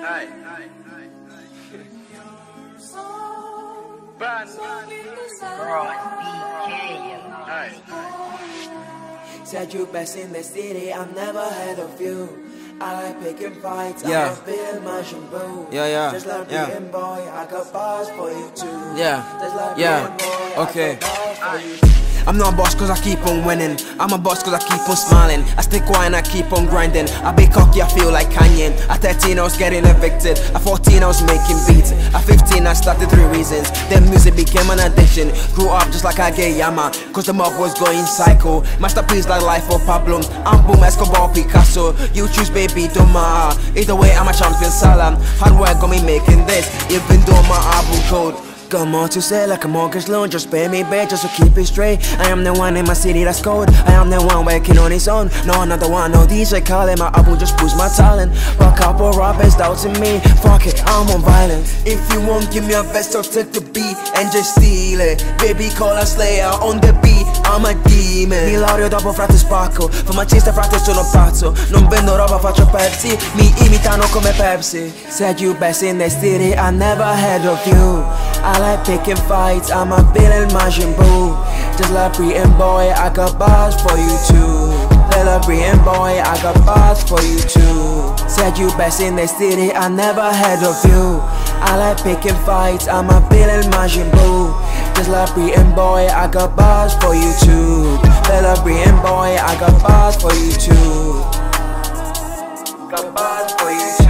Said you best in the city, I've never heard of you. I like picking fights, I must be a Martian boo. Just like being boy, I got bars for you too. Just like being boy, okay. I got bars for you too. I'm not a boss cause I keep on winning. I'm a boss cause I keep on smiling. I stay quiet and I keep on grinding. I be cocky, I feel like Kanye. At 13 I was getting evicted. At 14 I was making beats. At 15 I started 3 reasons. Then music became an addiction. Grew up just like I get Yama, cause the mob was going psycho. Masterpiece like Life of Pablo. I'm Boom Escobar Picasso. You choose baby, don't matter. Either way I'm a champion salam. Hard work got me making this, even though my album cold. Got more to say like a mortgage loan. Just pay me back just to keep it straight. I am the one in my city that's cold. I am the one working on his own. No another one, no DJ calling. My album just proves my talent. But a couple rappers doubting me. Fuck it, I'm on violence. If you won't give me a vest, I'll take the beat and just steal it. Baby call a slayer on the beat, I'm a demon. Mi laurio dopo frate spacco. Farmacista frate sono pazzo. Non vendo roba, faccio Pepsi. Mi imitano come Pepsi. Said you best in the city, I never heard of you. I like picking fights, I'm a villain Martian boo. Just like Britain boy, I got bars for you too. Britain boy, I got bars for you too. Said you best in the city, I never heard of you. I like picking fights, I'm a villain Martian boo. Just like Britain boy, I got bars for you too. Britain boy, I got bars for you too. Got bars for you too.